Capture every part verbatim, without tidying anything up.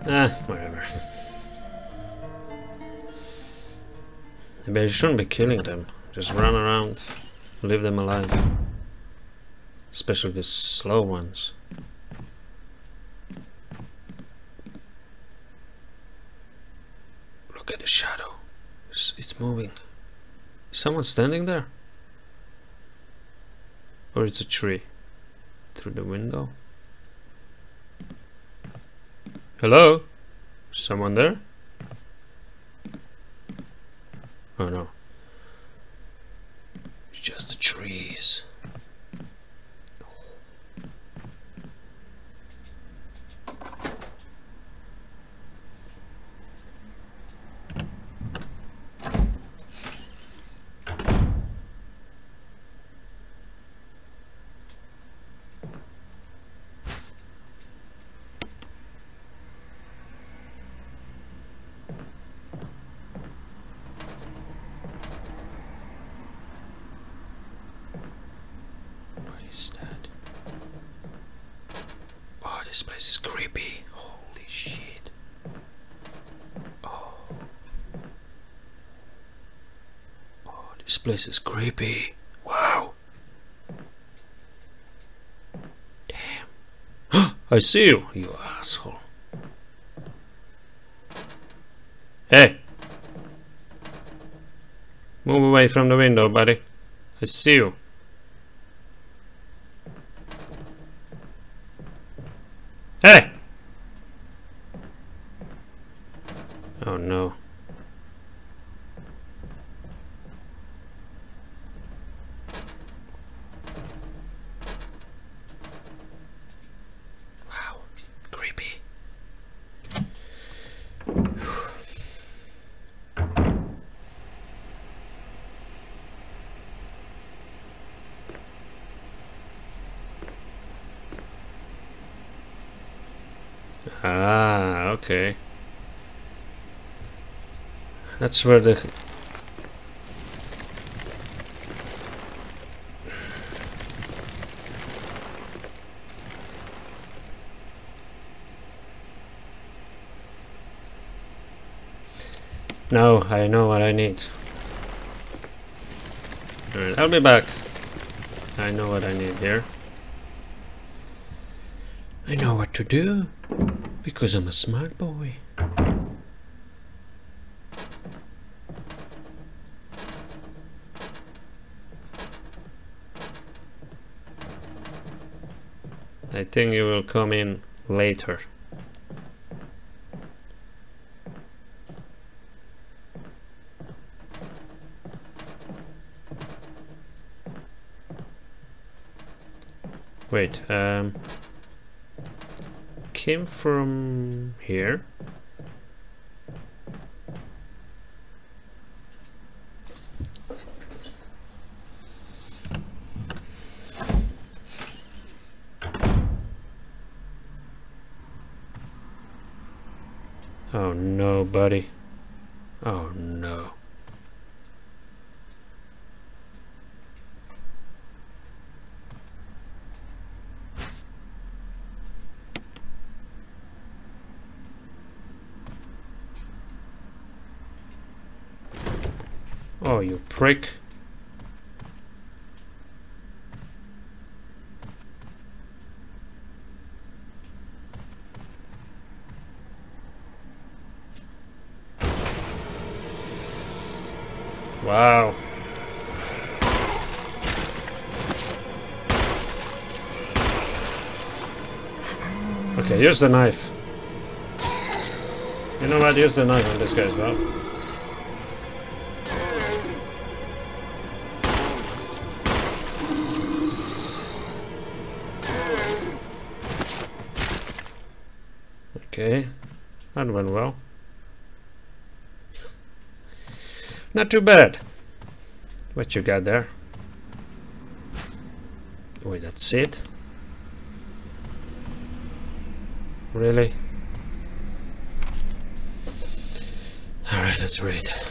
Ah, whatever. Maybe I shouldn't be killing them. Just run around, leave them alive. Especially the slow ones. Look at the shadow. It's, it's moving. Is someone standing there? Or it's a tree? Through the window? Hello? Someone there? Oh no. It's just the trees. Is that? Oh, this place is creepy. Holy shit. Oh. Oh, this place is creepy. Wow. Damn. I see you, you asshole. Hey. Move away from the window, buddy. I see you. Hey! Oh no. Wow, creepy. Ah, okay. That's where the... No, I know what I need. Alright, I'll be back. I know what I need here. I know what to do, because I'm a smart boy. I think you will come in later. Wait, um... came from here? Oh no, buddy. Oh no. Oh, you prick. Wow. Okay, use the knife. You know what? Use the knife on this guy as well. Okay, that went well. Not too bad. What you got there? Wait, that's it? Really? Alright, let's read it.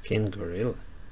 Pin gorilla.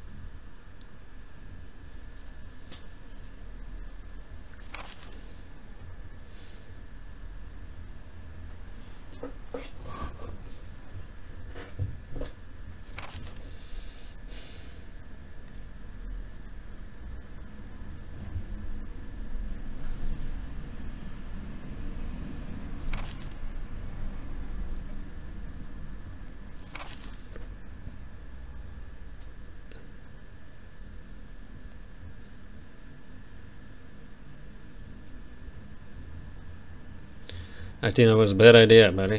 I think that was a bad idea, buddy.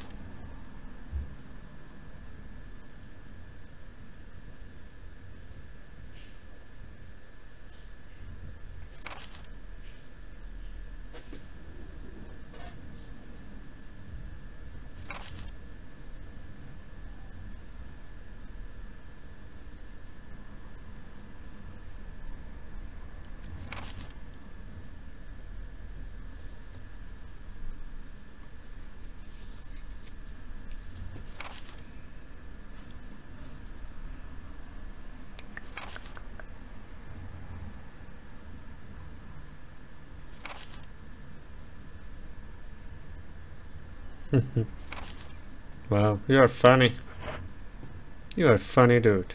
Wow, you are funny. You are a funny dude.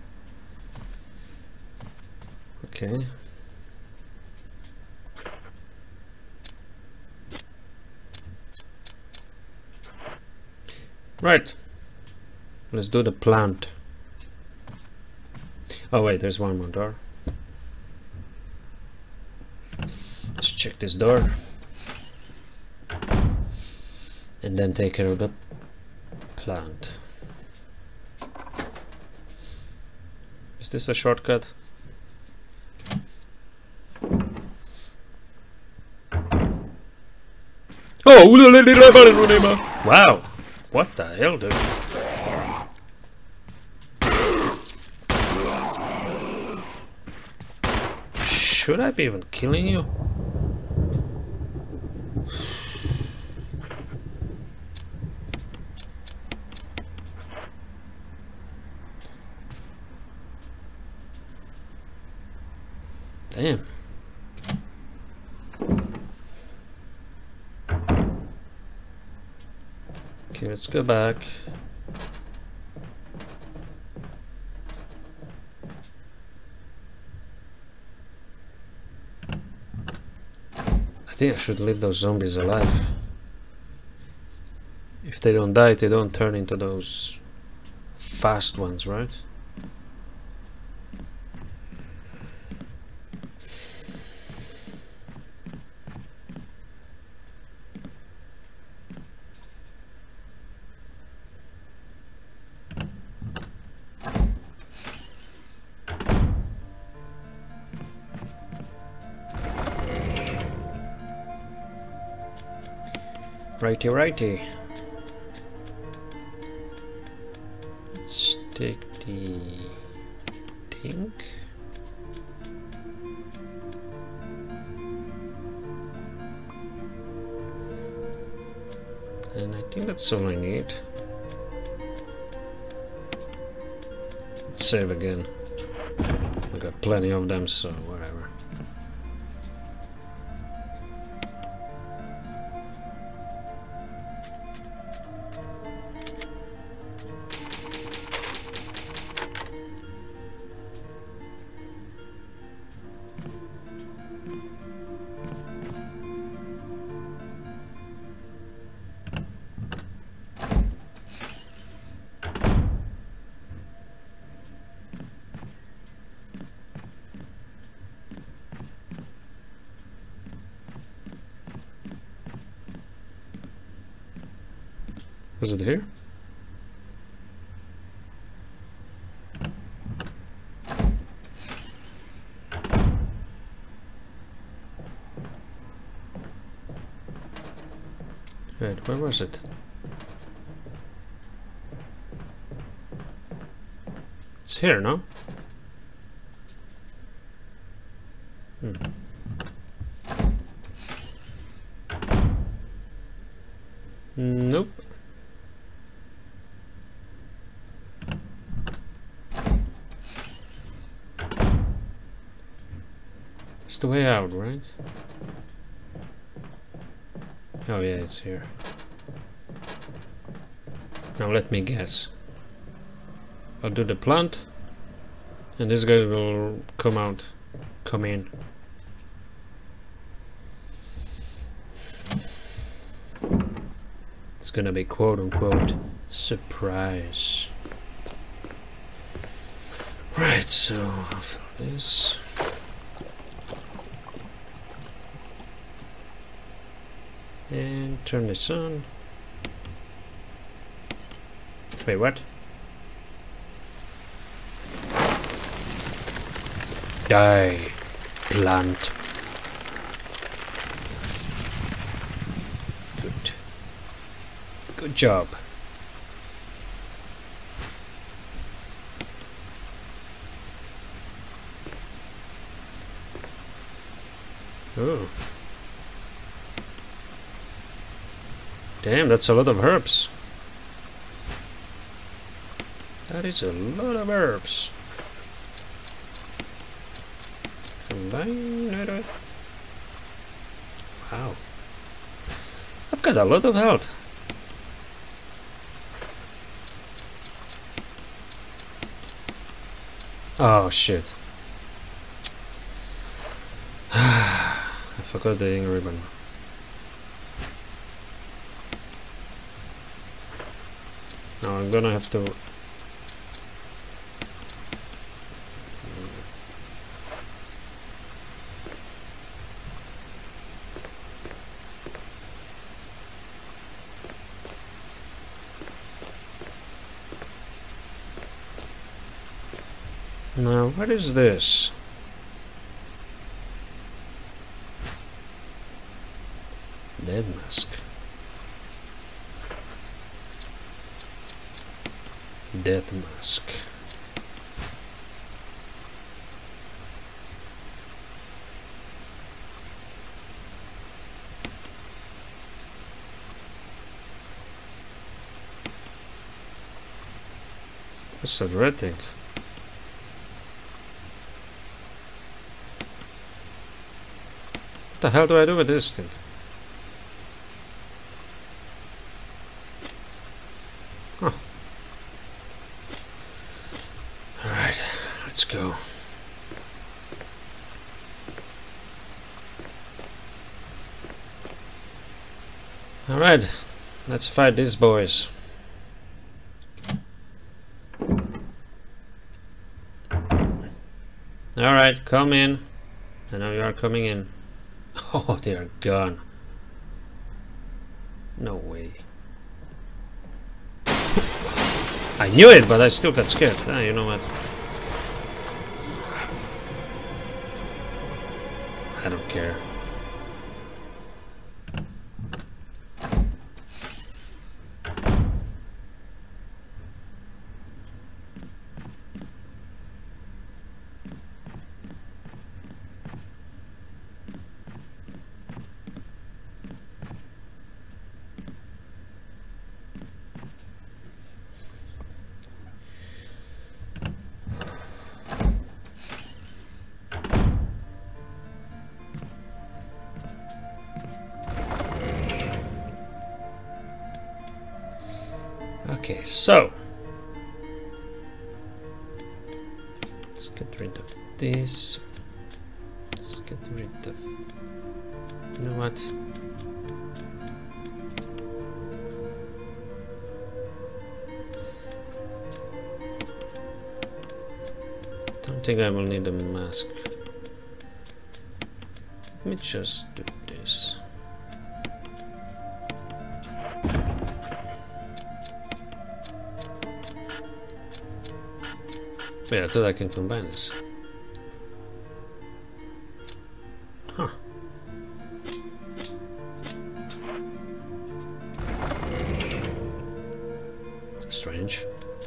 Okay. Right. Let's do the plant. Oh wait, there's one more door. Let's check this door. And then take care of the plant. Is this a shortcut? Oh! Wow! What the hell, dude? Should I be even killing you? Damn. Okay, let's go back. I think I should leave those zombies alive. If they don't die, they don't turn into those fast ones, right? Righty, righty. Let's take the tank. And I think that's all I need. Let's save again. I got plenty of them, so whatever. Was it here? Right, where was it? It's here, no? Hmm. Nope. It's the way out, right? Oh yeah, it's here. Now let me guess. I'll do the plant, and this guy will come out, come in. It's gonna be quote unquote surprise. Right, so after this. And turn this on. Wait, what? Die, plant. Good. Good job. Oh. Damn, that's a lot of herbs. That is a lot of herbs. Combine it. Wow. I've got a lot of health. Oh shit. I forgot the ink ribbon. Now I'm gonna have to. Now, what is this? Dead mask. Death mask. What's that red thing? What the hell do I do with this thing? Huh. Alright, let's go. Alright, let's fight these boys. Alright, come in. I know you are coming in. Oh, they are gone. No way. I knew it, but I still got scared. Ah, you know what? I don't care. Okay, so let's get rid of this. Let's get rid of. You know what? Don't think I will need a mask. Let me just do this. Wait, I thought I can combine this. Huh. Strange.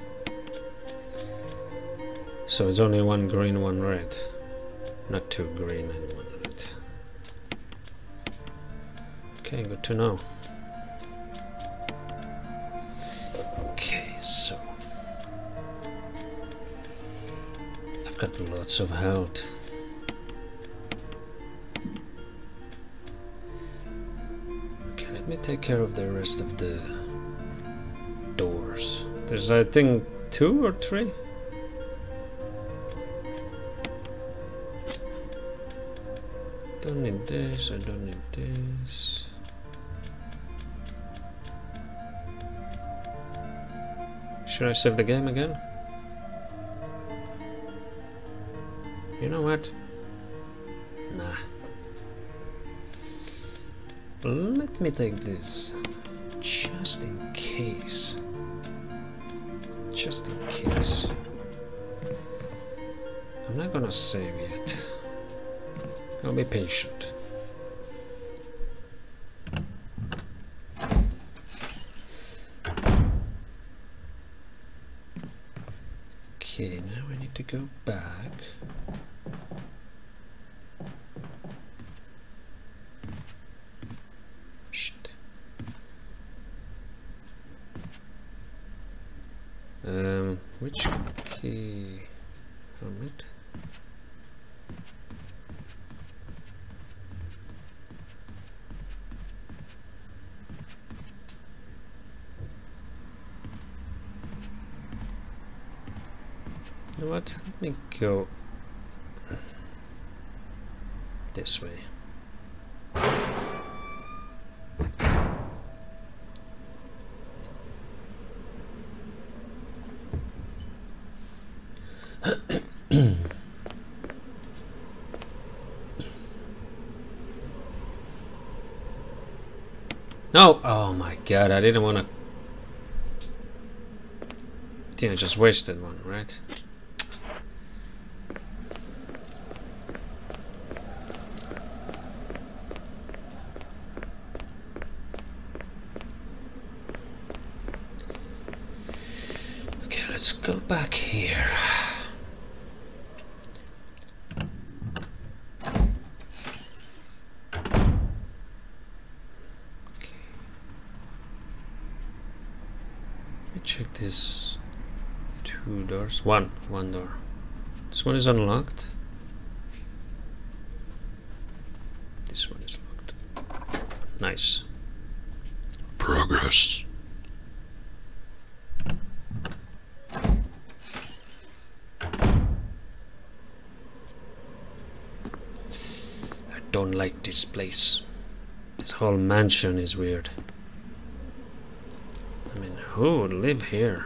So it's only one green, one red. Not two green and one red. Okay, good to know. Okay, so I've got lots of health. take care of the rest of the doors. There's, I think, two or three. Don't need this, I don't need this. Should I save the game again? You know what? Nah. Let me take this, just in case. Just in case. I'm not gonna save yet. I'll be patient. Okay, now I need to go back. Shit. Um, which key from it? You know what? Let me go this way. No! Oh my god, I didn't want to. Yeah, I just wasted one, right? Okay, let's go back here. Check this. Two doors. One. One door. This one is unlocked. This one is locked. Nice. Progress. I don't like this place. This whole mansion is weird. I mean, who would live here?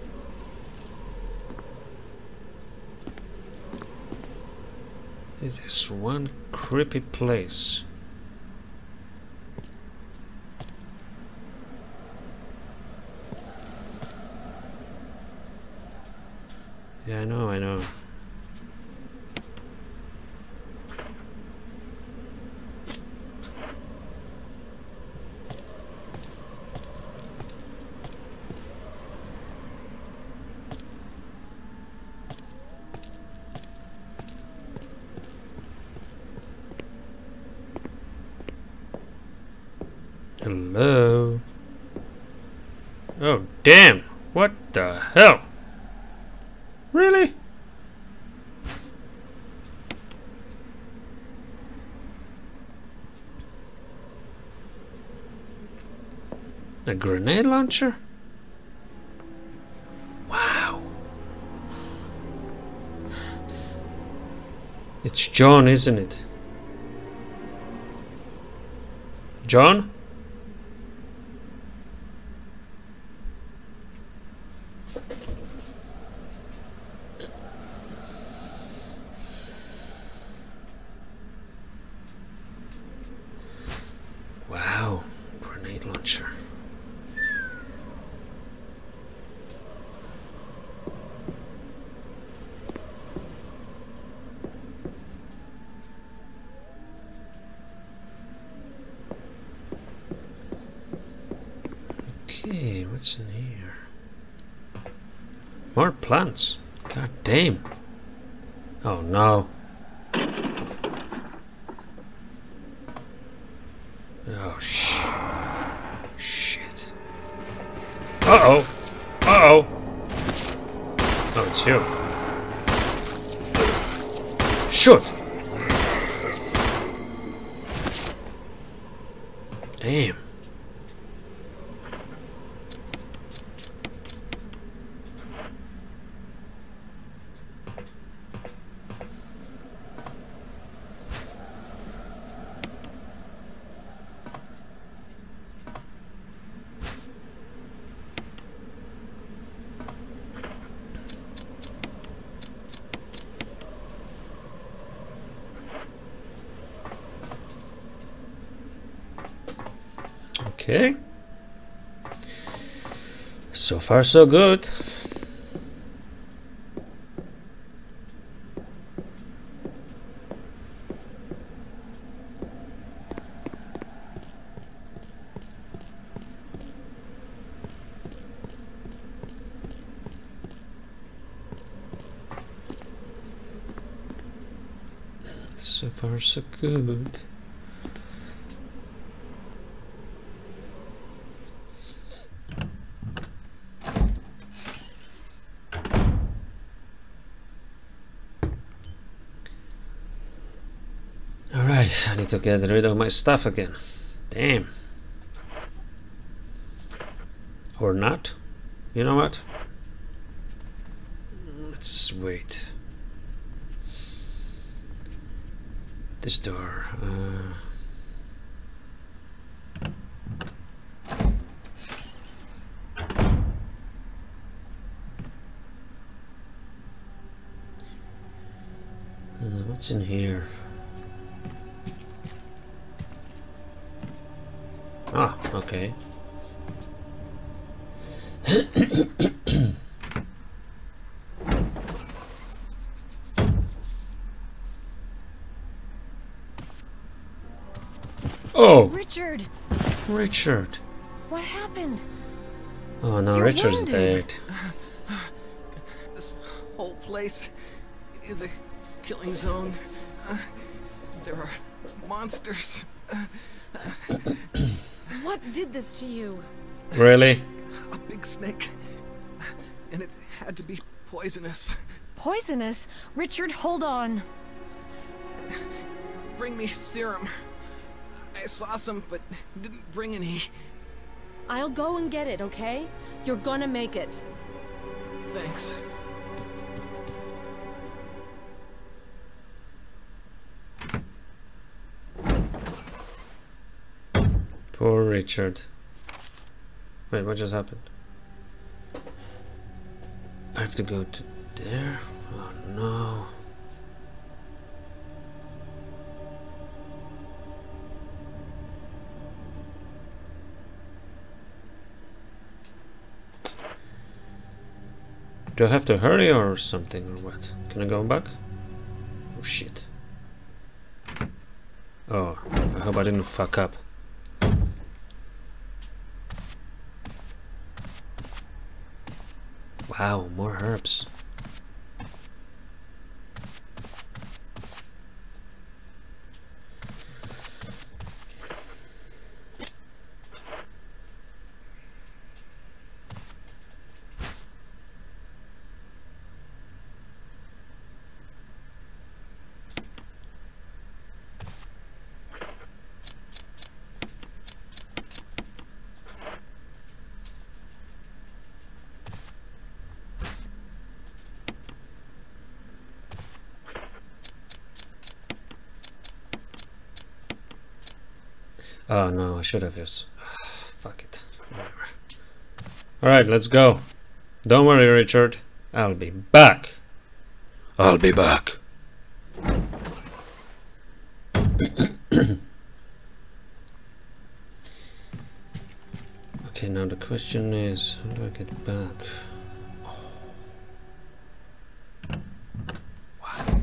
This is one creepy place. Yeah, I know, I know. Hello? Oh, damn! What the hell? Really? A grenade launcher? Wow! It's John, isn't it? John? Wow, grenade launcher. Okay, what's in here? More plants. God damn. Oh no. Oh sh shit. Uh oh. Uh oh. Oh, it's you. Shoot. Damn. Okay. So far so good. So far so good. Alright, I need to get rid of my stuff again. Damn. Or not. You know what? Let's wait. This door. Uh, uh, what's in here? Ah, okay. Oh! Richard! Richard! What happened? Oh no, You're Richard's wounded. dead. This whole place is a killing zone. Uh, there are monsters. Uh, What did this to you? Really? a big snake. And it had to be poisonous. Poisonous? Richard, hold on. Bring me serum. I saw some, but didn't bring any. I'll go and get it, okay? You're gonna make it. Thanks. Poor Richard. Wait, what just happened? I have to go to there? Oh no. Do I have to hurry or something or what? Can I go back? Oh shit. Oh, I hope I didn't fuck up. Wow, more herbs. Oh no, I should have just... Fuck it. Whatever. Alright, let's go. Don't worry, Richard. I'll be back. I'll be back. Okay, now the question is, how do I get back? Oh. Wow.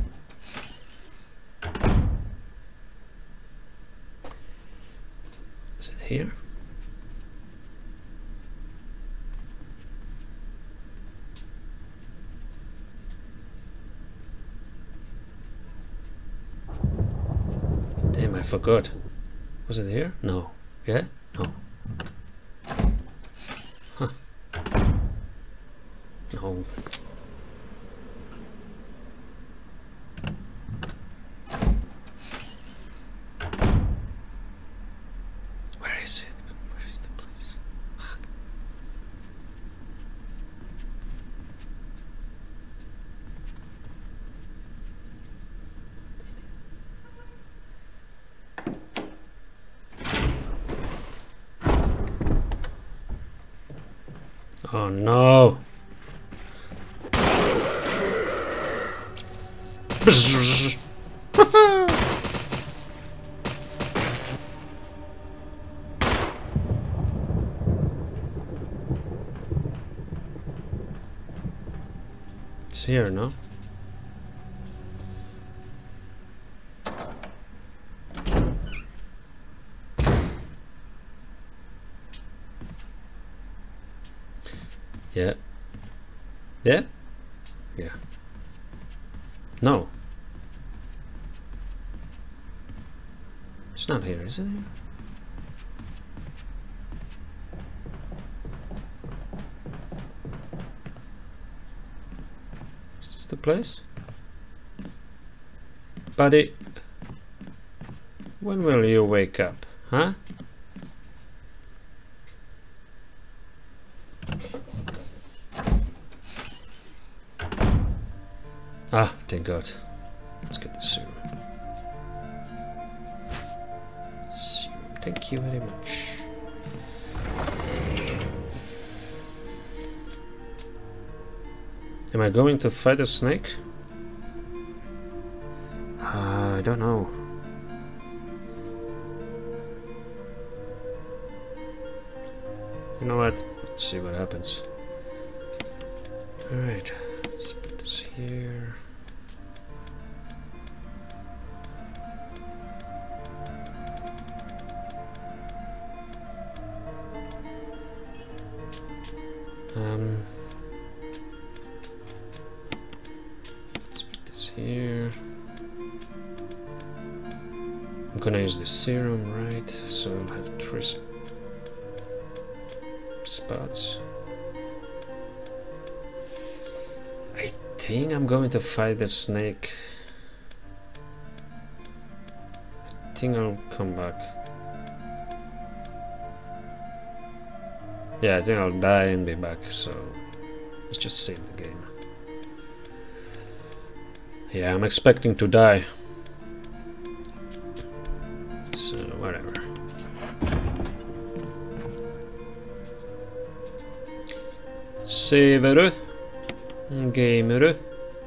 Is it here? Damn, I forgot. Was it here? No. Yeah? No. Huh. No. Where is it? Where is the place? Fuck. Oh no! It's here, no? Yeah. Yeah? Yeah. No. It's not here, is it? Is this the place? Buddy, when will you wake up, huh? Ah, thank God. Let's get the serum. Serum, thank you very much. Am I going to fight a snake? Uh, I don't know. You know what? Let's see what happens. Alright, let's put this here. Um, let's put this here. I'm gonna use the serum, right? So I'll have three sp spots. I think I'm going to fight the snake. I think I'll come back. Yeah, I think I'll die and be back, so let's just save the game. Yeah, I'm expecting to die. So, whatever. Saver du? Gamer du?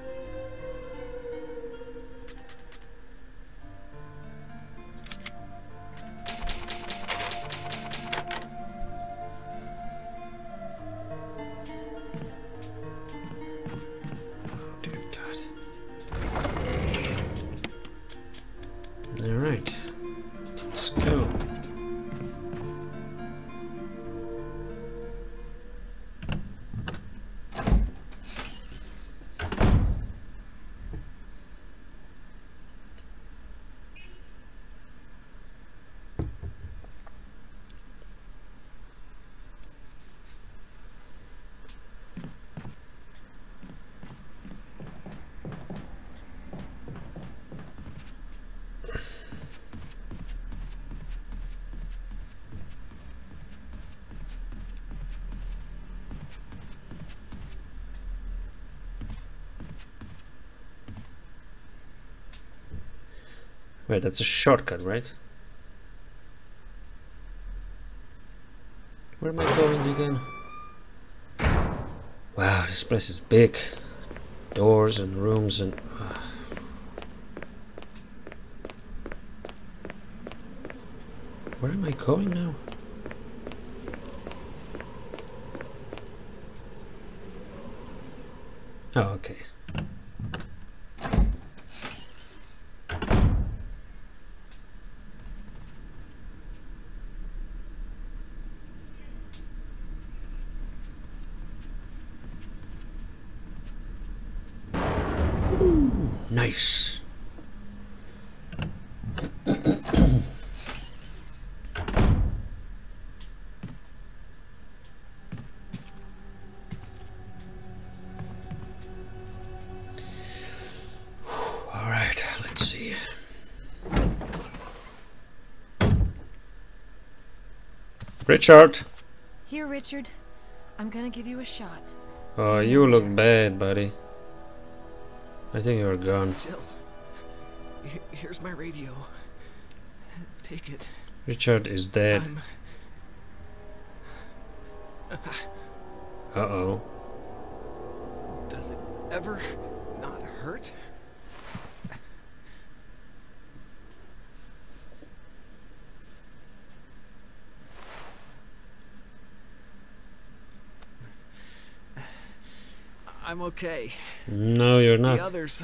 Alright, let's go. Wait, that's a shortcut, right? Where am I going again? Wow, this place is big. Doors and rooms and... Uh. Where am I going now? Oh, okay. Ooh, nice. Alright, let's see. Richard! Here, Richard. I'm gonna give you a shot. Oh, you look bad, buddy. I think you're gone. Jill, he- here's my radio. Take it. Richard is dead. I'm... Uh-oh. Does it ever not hurt? I'm okay. No, you're not. The others...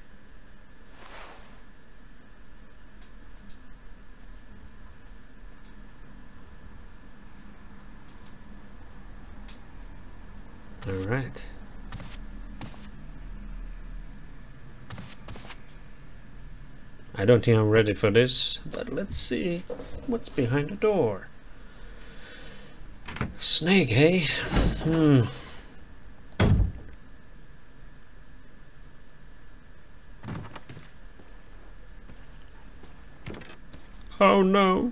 Alright. I don't think I'm ready for this, but let's see what's behind the door. Snake, hey? Hmm. Oh no.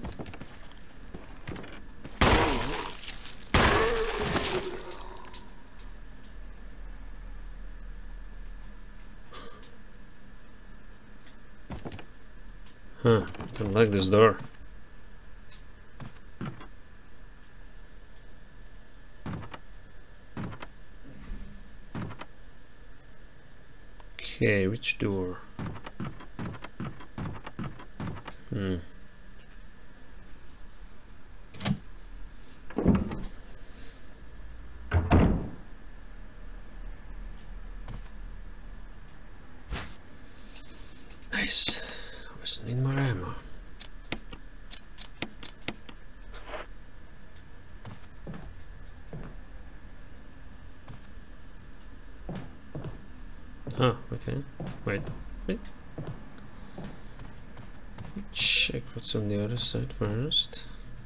Huh, don't like this door. Okay, which door? Hmm. Nice. I was need more ammo. Oh, okay. Wait, wait. Check what's on the other side first.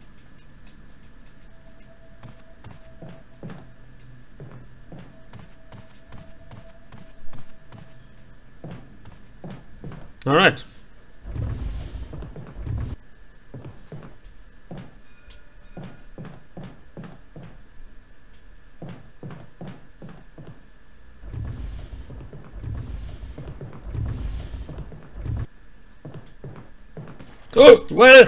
All right. Oh, well.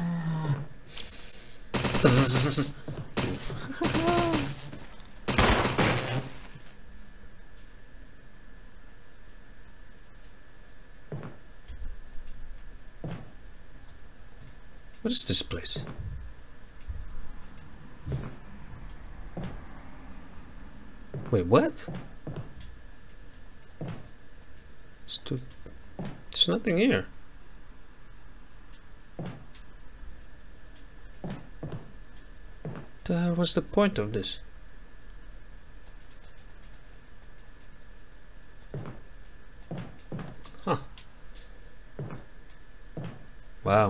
What is this place? Wait, what? It's too... There's nothing here. The hell was the point of this? Huh. Wow.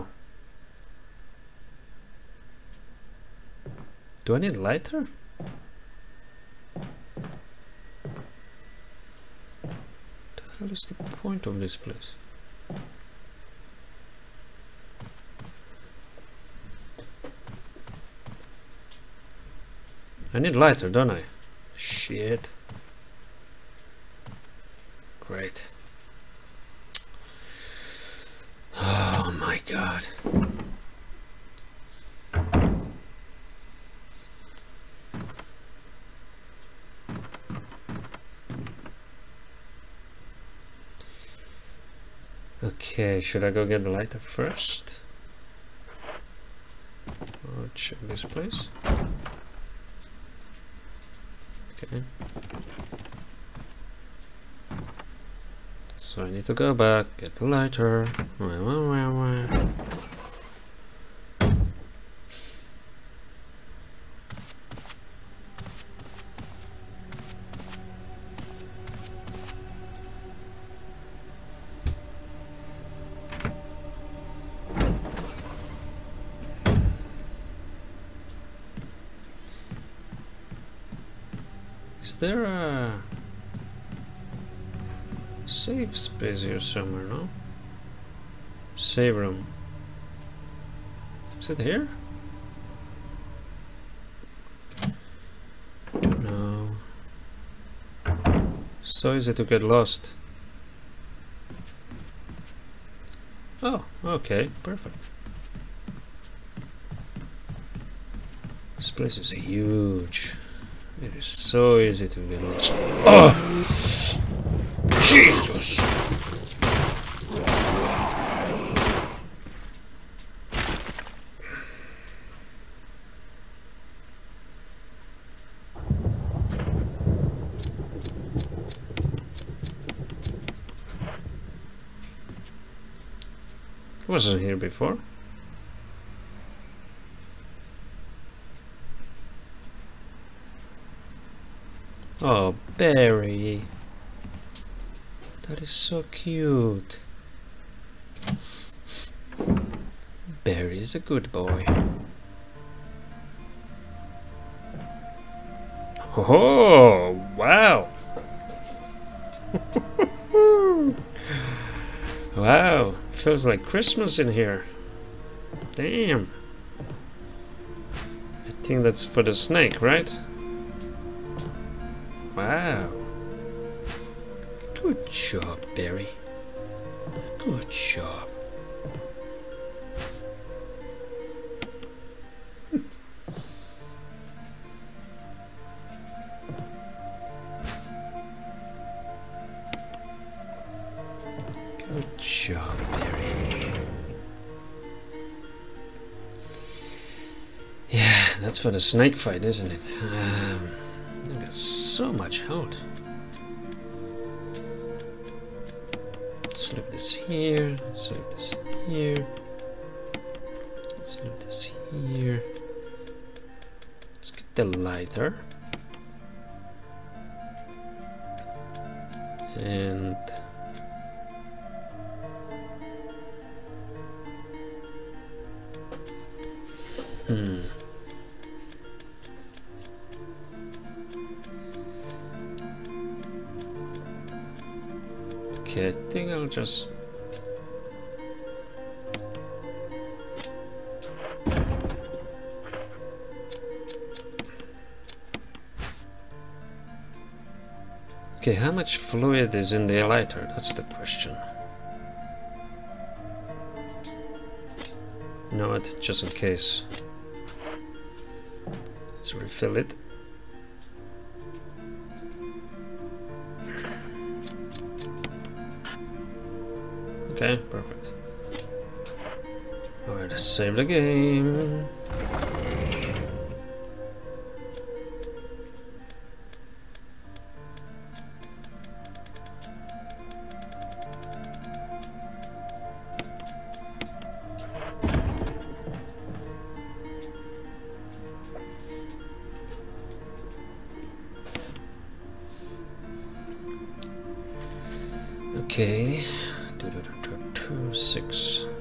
Do I need a lighter? The hell is the point of this place? I need lighter, don't I? Shit. Great. Oh my god. Okay, should I go get the lighter first? Or check this place? Okay. So I need to go back, get the lighter. Wah, wah, wah, wah. Is there a save space here somewhere, no? Save room. Is it here? I don't know. So easy to get lost. Oh, okay, perfect. This place is huge. It is so easy to get lost. Oh! Jesus! He wasn't here before. Oh, Barry. That is so cute. Barry is a good boy. Oh, wow. Wow, feels like Christmas in here. Damn. I think that's for the snake, right? Wow. Good job, Barry. Good job. Good job, Barry. Yeah, that's for the snake fight, isn't it? Um, I got so much health. Let's leave this here. Let's leave this here. Let's leave this here. Let's get the lighter. And Hmm. Okay, I think I'll just Okay, how much fluid is in the lighter? That's the question. You know what? Just in case. Let's refill it. Okay, perfect. Alright, save the game. Okay, two, two, two, two, two, six.